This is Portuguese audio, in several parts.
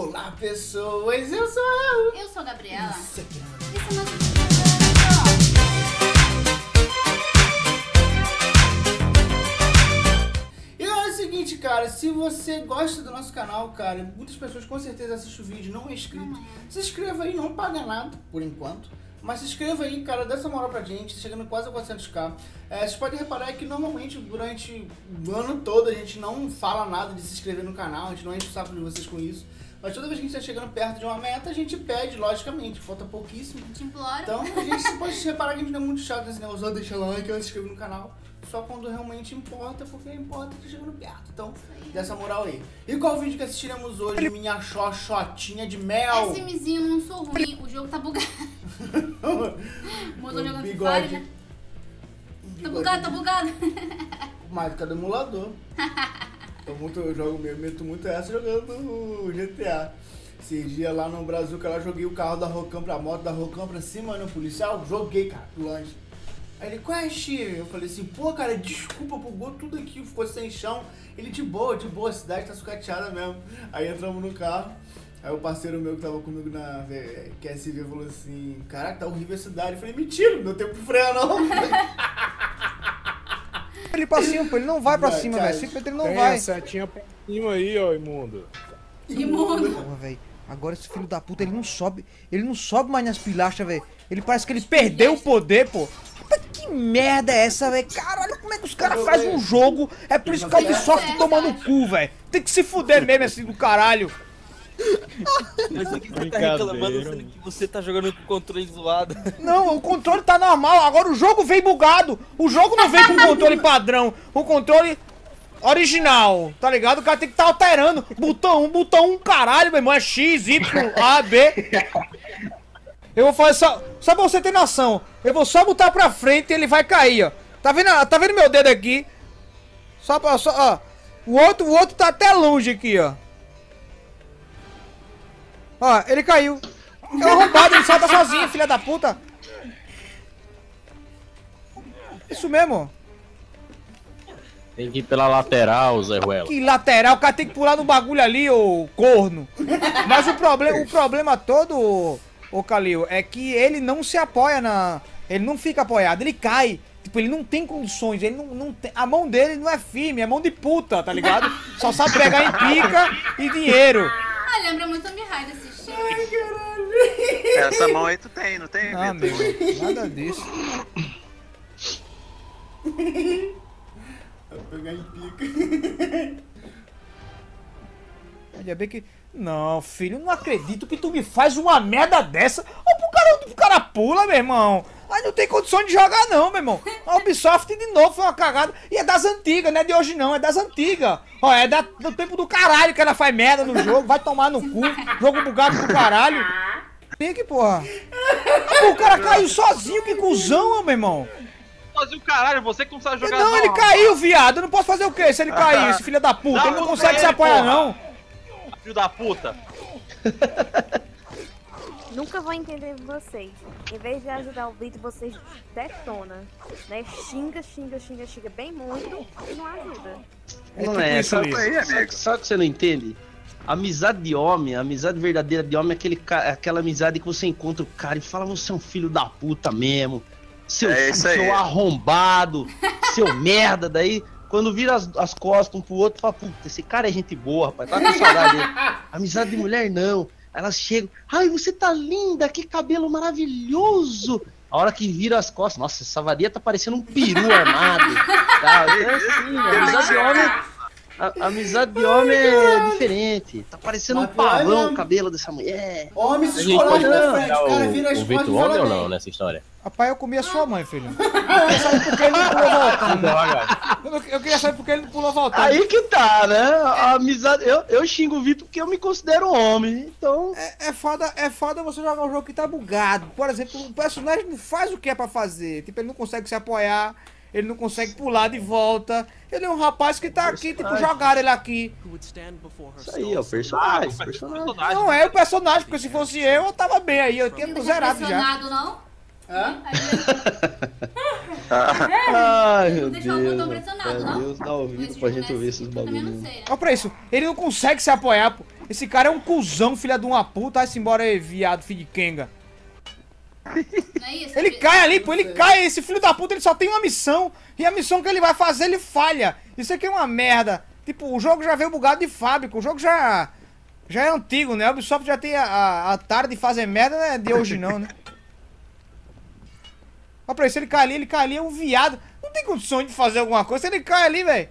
Olá, pessoas, eu sou Eu sou a Gabriela. Isso aqui Esse é o nosso E é o seguinte, cara, se você gosta do nosso canal, cara, muitas pessoas com certeza assistem o vídeo, não é inscrito. Se inscreva aí, não paga nada, por enquanto. Mas se inscreva aí, cara, dá essa moral pra gente, chegando quase a 400k. Vocês podem reparar que normalmente durante o ano todo a gente não fala nada de se inscrever no canal, a gente não enche o saco de vocês com isso. Mas toda vez que a gente tá chegando perto de uma meta, a gente pede, logicamente, falta pouquíssimo. Te imploro. Então a gente pode reparar que a gente não é muito chato nesse negócio, deixa like, se inscreve no canal. Só quando realmente importa, porque importa que tá chegando perto. Então, dessa moral aí. E qual vídeo que assistiremos hoje, minha xoxotinha de mel? SMzinho, não sou ruim, o jogo tá bugado. Mudou jogando Free Bigode. Fire, né? Tá bugado, tá bugado. Mas cadê o emulador? Eu meto muito essa jogando GTA. Esse dia lá no Brasil que ela joguei o carro da Rocan pra moto da Rocan pra cima, no policial, joguei, cara, pro longe. Aí ele, qual é, Xi? Eu falei assim, pô, cara, desculpa, bugou tudo aqui, ficou sem chão. Ele, de boa, a cidade tá sucateada mesmo. Aí entramos no carro, aí o parceiro meu que tava comigo na QSV falou assim, caraca, tá horrível a cidade. Eu falei, mentira, não deu tempo de frear não. Ele pra cima, pô, ele não vai pra cima, velho. Simplesmente ele não vai. Tem a setinha pra cima aí, ó, imundo. Imundo. Porra, velho. Agora esse filho da puta, ele não sobe mais nas pilastras, velho. Ele parece que ele perdeu o poder, pô. Mas que merda é essa, velho? Caralho, como é que os caras fazem um jogo? É por isso que a Ubisoft toma no cu, velho. Tem que se fuder mesmo, assim, do caralho. Mas aqui você tá reclamando sendo que você tá jogando com o controle zoado. Não, o controle tá normal, agora o jogo vem bugado. O jogo não vem com o controle padrão, o controle original, tá ligado? O cara tem que tá alterando. Botão 1, caralho, meu irmão, é X, Y, A, B. Eu vou fazer só pra você ter noção. Eu vou só botar pra frente e ele vai cair, ó. Tá vendo meu dedo aqui? Ó. O outro tá até longe aqui, ó. Ó, ele caiu. É um arrombado, ele solta sozinho, filha da puta. Isso mesmo. Tem que ir pela lateral, Zé Ruela. Que lateral, o cara tem que pular no bagulho ali, ô corno. Mas o problema todo, ô Calil, é que ele não se apoia na... Ele não fica apoiado, ele cai. Tipo, ele não tem condições, ele não tem... A mão dele não é firme, é mão de puta, tá ligado? Só sabe pegar em pica e dinheiro. Ah, lembra muito a Mihai desse X. Ai, caralho. Essa mão aí tu tem, não tem, Ah, Vitor? meu, nada disso. Vai pegar em pica. Ainda bem que... Não, filho, não acredito que tu me faz uma merda dessa. Ó, pro cara pula, meu irmão. Aí não tem condição de jogar não, meu irmão. A Ubisoft de novo foi uma cagada. E é das antigas, não é de hoje não, é das antigas. Ó, é do tempo do caralho que ela faz merda no jogo. Vai tomar no cu. Jogo bugado do caralho. Que porra. Pô, o cara caiu sozinho, que cuzão, meu irmão. Fazer o caralho, você que não sabe jogar. Não, ele caiu, viado. Eu não posso fazer o quê se ele cair, esse filho da puta? Ele não consegue se apoiar, não. Filho da puta. Nunca vou entender vocês. Em vez de ajudar o vídeo, vocês detonam, né? Xinga bem muito e não ajuda. Não é, Isso aí, amigo. sabe o que você não entende? Amizade de homem, a amizade verdadeira de homem é aquela amizade que você encontra o cara e fala, você é um filho da puta mesmo. Seu arrombado, seu merda, daí quando vira as costas um pro outro, fala, puta, esse cara é gente boa, rapaz, tá com saudade dele. Amizade de mulher não. Elas chegam, ai, você tá linda, que cabelo maravilhoso. A hora que vira as costas, nossa, essa vadia tá parecendo um peru armado. Tá, é assim, amizade de homem. Amizade de homem é diferente. Tá parecendo um pavão o cabelo dessa mulher. Homem se escolhe na frente, o cara vira as O costas Vitor e homem fala ou não bem. nessa história? Rapaz, eu comi a sua mãe, filho. Eu queria saber por que ele não pulou voltando. Eu queria saber por que ele não pulou voltando. Aí que tá, né? A amizade. Eu xingo o Vitor porque eu me considero homem. Então. É foda você jogar um jogo que tá bugado. Por exemplo, o personagem não faz o que é pra fazer. Tipo, ele não consegue se apoiar, ele não consegue pular de volta. Ele é um rapaz que tá aqui, tipo, jogaram ele aqui. Isso aí, é o personagem. Não é o personagem, porque se fosse eu tava bem aí. Eu tinha Não tá zerado já. impressionado, não? Hã? Ai, meu Não deixou o botão Deus. pressionado, não? Deus, dá ouvido pra gente ouvir esses Eu também não bagulhos. sei. Olha pra isso, ele não consegue se apoiar, pô. Esse cara é um cuzão, filha de uma puta. Vai-se embora aí, viado, filho de Kenga. Não é isso? Ele cai ali, pô, ele cai. Esse filho da puta, ele só tem uma missão. E a missão que ele vai fazer, ele falha. Isso aqui é uma merda. Tipo, o jogo já veio bugado de fábrica. O jogo já é antigo, né? A Ubisoft já tem a tara de fazer merda, não é de hoje não, né? Olha pra isso, ele cai ali, é um viado. Não tem condição de fazer alguma coisa. Se ele cai ali, velho.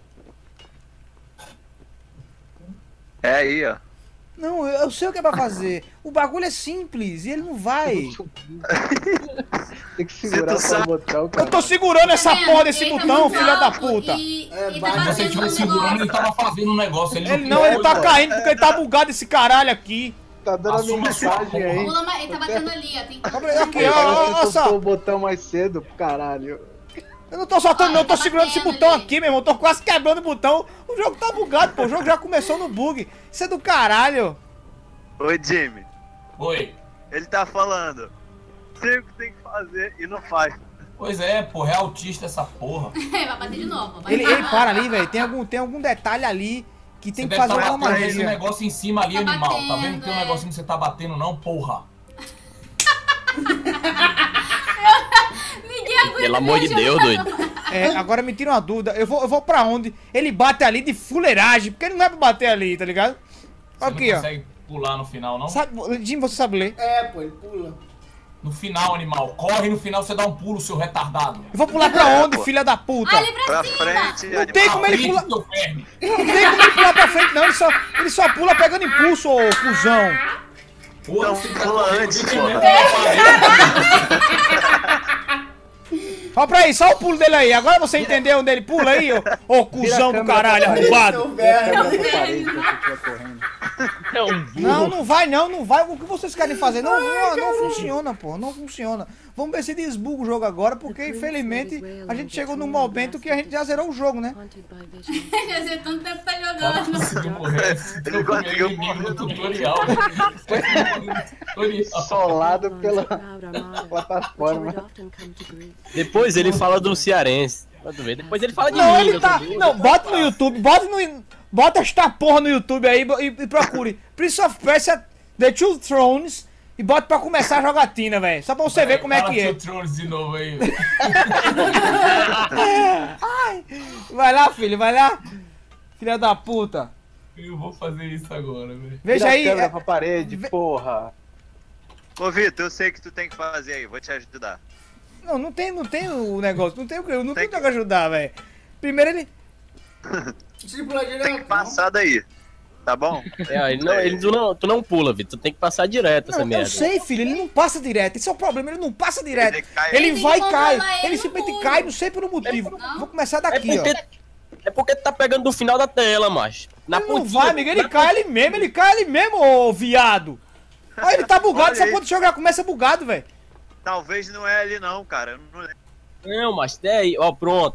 É aí, ó. Não, eu sei o que é pra fazer. O bagulho é simples e ele não vai. Tem que segurar pra botar o cara. Eu tô segurando essa porra desse Ele tá botão, muito filha da alto puta. Ele tá mas Se você batendo estivesse no segurando, ele negócio. tava fazendo um negócio. Ele Não, ele tá caindo porque ele tá bugado esse caralho aqui. Tá dando a Assuma sua mensagem aí. Pula mais- Ele tá batendo ali, ó. Tem que... Aqui, ó, Você ó só. soltou o botão mais cedo, caralho. Eu não tô soltando, não, eu tô Tá segurando esse batendo botão ali. aqui, meu irmão. Eu tô quase quebrando o botão. O jogo tá bugado, pô. O jogo já começou no bug. Isso é do caralho. Oi, Jimmy. Oi. Ele tá falando. Sei o que tem que fazer e não faz. Pois é, porra, é autista essa porra. Vai bater de novo. Vai Ele bater. para ali, velho. Tem algum detalhe ali que tem Você que deve fazer tá alguma batendo esse magia. negócio em cima ali, Tá animal. Tá vendo batendo, que tem um é. negocinho que você tá batendo, não, porra? Ninguém aguenta. Pelo amor de me Deus, ajudar. doido. É, agora me tira uma dúvida. Eu vou pra onde? Ele bate ali de fuleiragem, porque ele não é pra bater ali, tá ligado? Você Aqui, não ó. consegue pular no final, não? Sabe, Jim, você sabe ler? É, pô, ele pula. No final, animal. Corre no final, você dá um pulo, seu retardado. Eu vou pular pra onde, pô. filha da puta? Ali pra Pra cima. frente, Não tem como ele Frente, pula. seu verme. Não tem como ele pular pra frente, não. Ele só pula pegando impulso, ô cuzão. Porra, Então, você pula tá antes, correndo, porra. Olha pra aí, só o pulo dele aí. Agora você entendeu onde ele pula aí, ô cuzão do caralho, arrombado. Seu velho. Câmera pra parede pra você estiver correndo. É um burro. Não vai não vai. O que vocês querem fazer? Não funciona, pô. Não funciona. Vamos ver se desbuga o jogo agora, porque infelizmente a gente chegou num momento que a gente já zerou o jogo, né? Já sei tanto tempo que tá Cara, jogando. conseguiu morrer. Ele conseguiu inimigo morrer no tutorial. Tutorial. Solado pela plataforma. Depois ele fala do cearense. Pra tu ver. Depois ele fala de Não, mim. ele eu tá. tô burro. Não, bota no YouTube, bota esta porra no YouTube aí e procure Prince of Persia The Two Thrones e bota pra começar a jogatina, velho. Só pra você ver como é Fala que é. Two Thrones de novo aí. Vai lá, filho, vai lá. Filha da puta. Eu vou fazer isso agora, velho. Veja Vira a aí. câmera pra parede, porra. Ô, Vitor, eu sei o que tu tem que fazer aí, vou te ajudar. Não tem o negócio, não tem o que Tem que ajudar, velho. Primeiro ele. Se pular Tem direto. que passar daí, tá bom? Tu não pula, Vitor. Tu tem que passar direto essa Não, eu merda. sei, filho, ele não passa direto. Esse é o problema, ele não passa direto. Ele cai. Ele Tem vai que e cai. controlar ele Ele no simplesmente muro. cai, não sei por um motivo. Não. Vou começar É daqui, ó. porque tu tá pegando do final da tela, macho. Na Ele não pontinha. vai, amigo, ele cai ali mesmo, ô viado. Olha, ele tá bugado, Olha essa aí. porra do jogo já começa bugado, velho. Talvez não é ali não, cara. Eu não lembro. Não, mas daí, ó, pronto.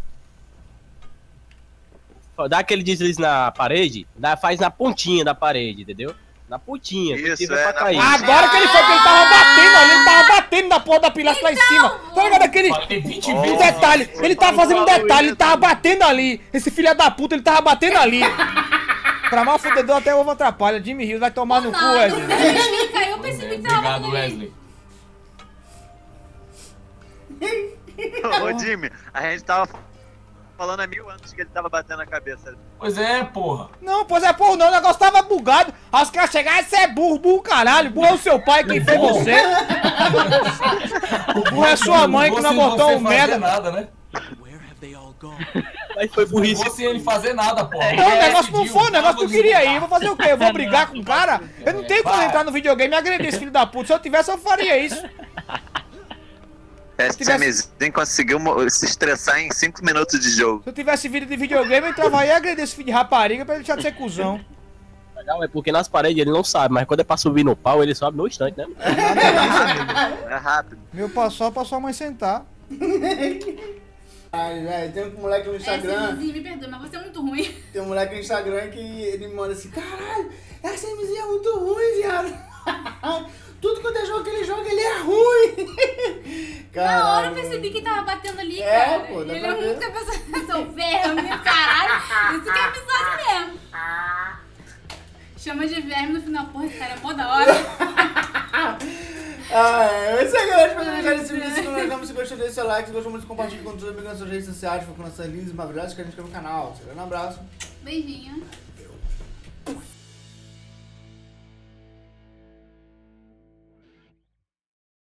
Dá aquele deslize na parede, faz na pontinha da parede, entendeu? Na pontinha. Isso, que é, pra na cair. pontinha. Agora que ele foi, que ele tava batendo ali, ele tava batendo na porra da pilastra lá em cima. Tá ligado aquele... Falei 20 Um vezes. detalhe, ele tava fazendo um detalhe, ele tava batendo ali. Esse filho da puta, ele tava batendo ali. Pra mal fudedor até o ovo atrapalha. Jimmy Hill vai tomar no cu, Não, Wesley. ele caiu, eu percebi que tava Obrigado, batendo nele. Wesley. Ô, Jimmy, a gente tava falando há 1000 anos que ele tava batendo a cabeça. Pois é, porra. Não, pois é, porra, não, o negócio tava bugado. Aí os caras chegaram, você é burro caralho. Burro é o seu pai quem fez você. Burro é sua mãe que não botou um merda. Nada, né? Aí foi burrice. Não sem ele fazer nada, porra. Não, o negócio não foi, o negócio que eu queria ir. Eu vou fazer o quê? Eu vou brigar com o cara? Eu não tenho como Vai. entrar no videogame e agredir esse filho da puta. Se eu tivesse, eu faria isso. Esse timezinho conseguiu se estressar em 5 minutos de jogo. Se eu tivesse vídeo de videogame, eu entrava aí e agredir esse filho de rapariga pra ele deixar de ser cuzão. Legal, é porque nas paredes ele não sabe, mas quando é pra subir no pau, ele sobe no instante, né? É rápido. Meu passou pra sua mãe sentar. Ai, velho, tem um moleque no Instagram. Esse me perdoa, mas você é muito ruim. Tem um moleque no Instagram que ele me manda assim: caralho, essa MZ é muito ruim, viado. Tudo quanto é jogo que ele joga, ele é ruim. Na hora eu Caralho. percebi que tava batendo ali, É, cara. pô, dá Ele pra ver. nunca pensou, seu verme, caralho. Isso que é amizade mesmo. Chama de verme no final. Porra, esse cara é mó da hora. É isso aí, galera. Espero que vocês esse vídeo. Se gostou, deixa seu like. Se gostou muito, compartilhe com todos os amigos nas suas redes sociais. Foca nas suas lindas e maravilhosas que a gente quer no canal. Um grande abraço. Beijinho.